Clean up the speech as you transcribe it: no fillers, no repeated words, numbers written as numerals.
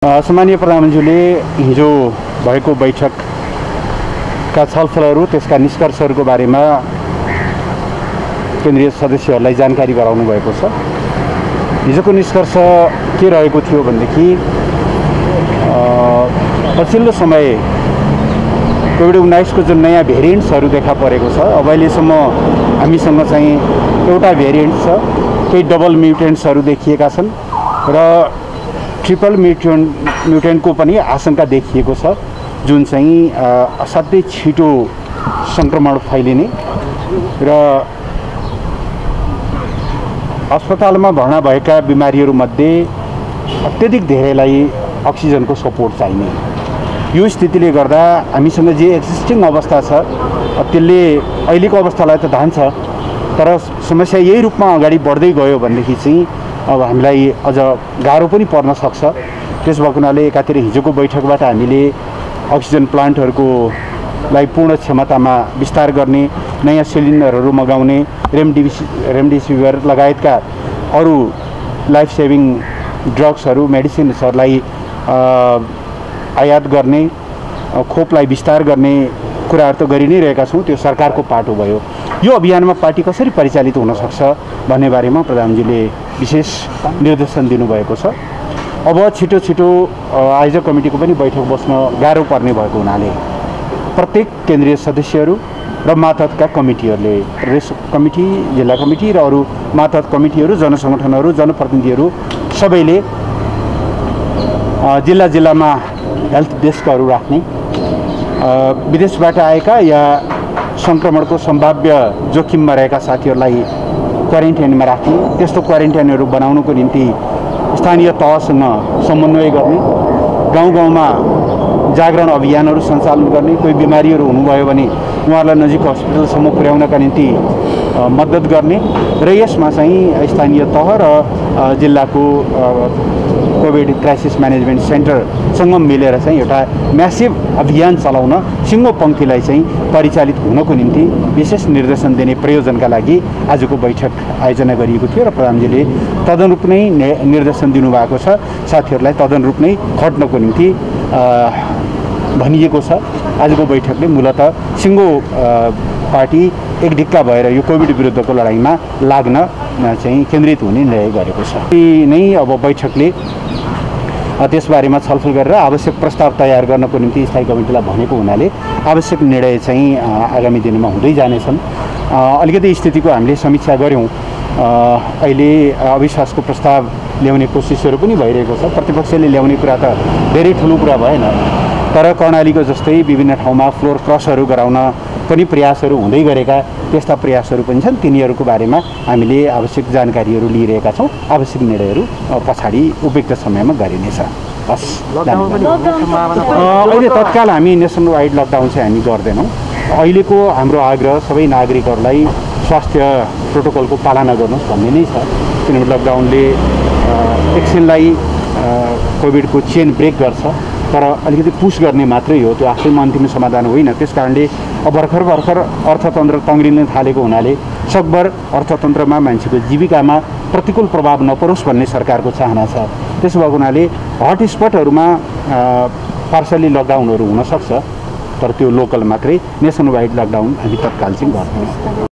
सम्मानीय प्रधानमन्त्रीले हिजो भएको बैठकका छलफलहरू त्यसका निष्कर्षहरूको बारेमा केन्द्रीय सदस्यहरूलाई जानकारी गराउनु भएको छ। हिजोको निष्कर्ष के रहेको थियो भनेदेखि पछिल्लो समय कोभिड-19 को जुन नयाँ भेरिएन्ट्सहरू देखा परेको छ, अब अहिलेसम्म हामीसँग चाहिँ एउटा भेरिएन्ट छ, केही डबल म्युटेन्ट्सहरू देखिएका छन् र ट्रिपल म्युटेन्टको पनि आशंका देखिएको छ, जुन चाहिँ असाध्यै छिटो संक्रमण फैलिने र अस्पतालमा भर्ना भएका बिमारीहरूमध्ये अत्यधिक धेरैलाई अक्सिजनको सपोर्ट चाहिने यो स्थितिले गर्दा हामीसँग जे एक्जिस्टिङ अवस्था छ त्यसले अहिलेको अवस्थालाई त धान्छ, तर समस्या यही रूपमा अगाडि बढ्दै गयो भनेदेखि चाहिँ अब हामीलाई अझ गाह्रो पनि पर्न सक्छ। त्यस भएको हुनाले एकातिर हिजोको बैठकबाट हामीले अक्सिजन प्लान्टहरूको लाई पूर्ण क्षमतामा विस्तार गर्ने, नयाँ सिलिन्डरहरू मगाउने, रेमडेसिभिर लगायतका अरू लाइफ सेभिङ ड्रग्सहरू मेडिसिन्सहरूलाई आयात गर्ने, खोपलाई विस्तार गर्ने कुराहरू त गरि नै रहेका छौँ। त्यो सरकारको पाटो भयो। यो अभियानमा पार्टी कसरी परिचालित हुन सक्छ भन्ने बारेमा प्रधानमन्त्रीले विशेष निर्देशन दिनुभएको छ। अब छिटो छिटो आयोजक कमिटीको पनि बैठक बस्न गाह्रो पर्ने भएको हुनाले प्रत्येक केन्द्रीय सदस्यहरू र मातहतका कमिटीहरूले, प्रदेश कमिटी, जिल्ला कमिटी र अरू मातहत कमिटीहरू, जनसङ्गठनहरू, जनप्रतिनिधिहरू सबैले जिल्ला जिल्लामा हेल्थ डेस्कहरू राख्ने, विदेशबाट आएका या संक्रमणको सम्भाव्य जोखिममा रहेका साथीहरूलाई क्वारेन्टाइनमा राख्ने, त्यस्तो क्वारेन्टाइनहरू बनाउनको निम्ति स्थानीय तहसँग समन्वय गर्ने, गाउँ गाउँमा जागरण अभियानहरू सञ्चालन गर्ने, कोही बिमारीहरू हुनुभयो भने उहाँहरूलाई नजिक हस्पिटलसम्म पुर्याउनका निम्ति मद्दत गर्ने र यसमा चाहिँ स्थानीय तह र जिल्लाको कोभिड क्राइसिस म्यानेजमेन्ट सेन्टरसँग मिलेर चाहिँ एउटा म्यासिभ अभियान चलाउन सिङ्गो पङ्क्तिलाई चाहिँ परिचालित हुनको निम्ति विशेष निर्देशन दिने प्रयोजनका लागि आजको बैठक आयोजना गरिएको थियो र प्रधानमन्त्रीले तदनुरूप नै निर्देशन दिनुभएको छ। साथीहरूलाई तदनुरूप नै खट्नको निम्ति भनिएको छ। आजको बैठकले मूलतः सिङ्गो पार्टी एक ढिक्का भएर यो कोभिड विरुद्धको लडाइँमा लाग्न चाहिँ केन्द्रित हुने निर्णय गरेको छ। नै अब बैठकले त्यसबारेमा छलफल गरेर आवश्यक प्रस्ताव तयार गर्नको निम्ति स्थायी कमिटीलाई भनेको हुनाले आवश्यक निर्णय चाहिँ आगामी दिनमा हुँदै जानेछन्। अलिकति स्थितिको हामीले समीक्षा गऱ्यौँ। अहिले अविश्वासको प्रस्ताव ल्याउने कोसिसहरू पनि भइरहेको छ। प्रतिपक्षले ल्याउने कुरा त धेरै ठुलो कुरा भएन, तर कर्णालीको जस्तै विभिन्न ठाउँमा फ्लोर क्रसहरू गराउन पनि प्रयासहरू हुँदै गरेका त्यस्ता प्रयासहरू पनि छन्। तिनीहरूको बारेमा हामीले आवश्यक जानकारीहरू लिइरहेका छौँ। आवश्यक निर्णयहरू पछाडि उपयुक्त समयमा गरिनेछ। हस्, अहिले तत्काल हामी नेसन वाइड लकडाउन चाहिँ हामी गर्दैनौँ। अहिलेको हाम्रो आग्रह सबै नागरिकहरूलाई स्वास्थ्य प्रोटोकलको पालना गर्नुहोस् भन्ने नै छ। किनभने लकडाउनले एकछिनलाई कोभिडको चेन ब्रेक गर्छ, तर अलिकति पुस गर्ने मात्रै हो, त्यो आफैमा अन्तिम समाधान होइन। त्यस कारणले अब भर्खर अर्थतन्त्र तङ्ग्रिन थालेको हुनाले सकभर अर्थतन्त्रमा मान्छेको जीविकामा प्रतिकूल प्रभाव नपरोस् भन्ने सरकारको चाहना छ। त्यसो भएको हुनाले हटस्पटहरूमा पार्सली लकडाउनहरू हुनसक्छ, तर त्यो लोकल मात्रै। नेसन वाइड लकडाउन हामी तत्काल चाहिँ गर्दैनौँ।